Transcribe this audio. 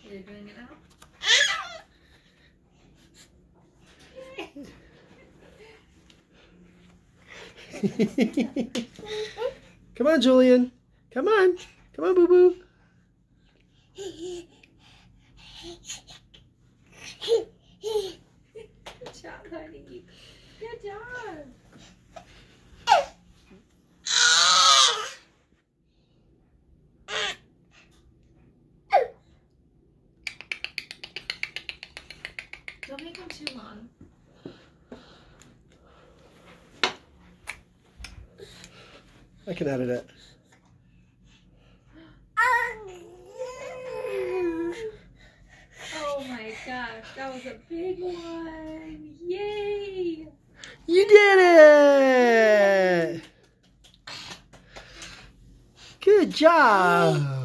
You're doing it now? Come on, Julian. Come on. Come on, boo-boo. Good job, honey. Good job. Don't make them too long. I can edit it. Oh my gosh, that was a big one. Yay! You did it! Good job!